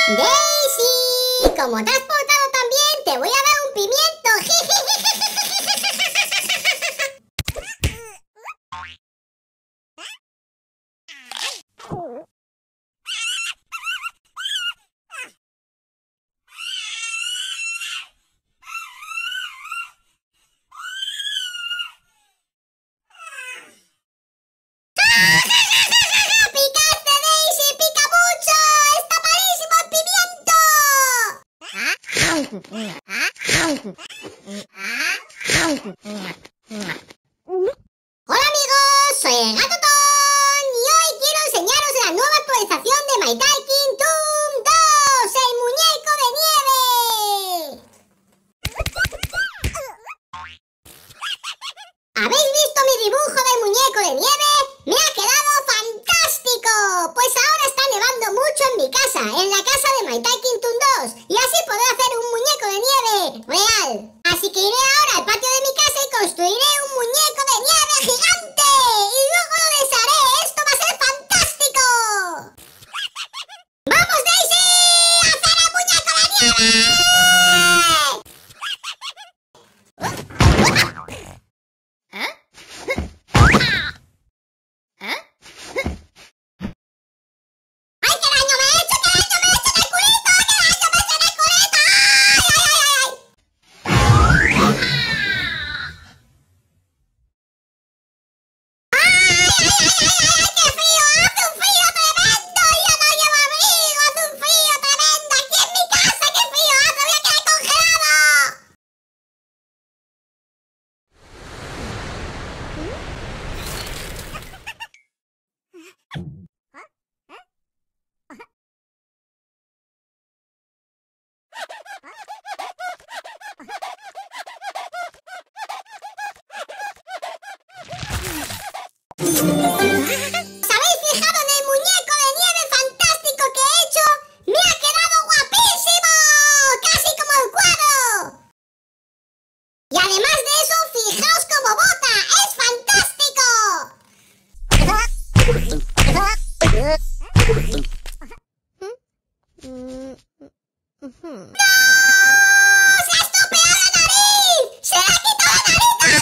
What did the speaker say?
Daisy, como te has portado tan bien, te voy a dar un pimiento. ¡Picaste, Daisy! ¡Pica mucho! ¡Está malísimo el pimiento! Hola amigos, soy el Gato y hoy quiero enseñaros la nueva actualización de MUñECO 2, el muñeco de nieve. ¿Habéis visto mi dibujo del muñeco de nieve? ¡Me ha quedado fantástico! Pues ahora está nevando mucho en mi casa, en la casa de MUñECO 2, y así podré hacer un muñeco de nieve real. Así que iré ahora al patio de mi casa y construiré un muñeco de nieve gigante. Y luego lo desharé. ¡Esto va a ser fantástico! ¡Vamos, Daisy! ¡A hacer el muñeco de nieve! ¿Os habéis fijado en el muñeco de nieve fantástico que he hecho? ¡Me ha quedado guapísimo! ¡Casi como el cuadro! Y además de eso, fijaos cómo bota. ¡Es fantástico! ¡No! ¡Se ha estropeado la nariz! ¡Se le ha quitado la nariz!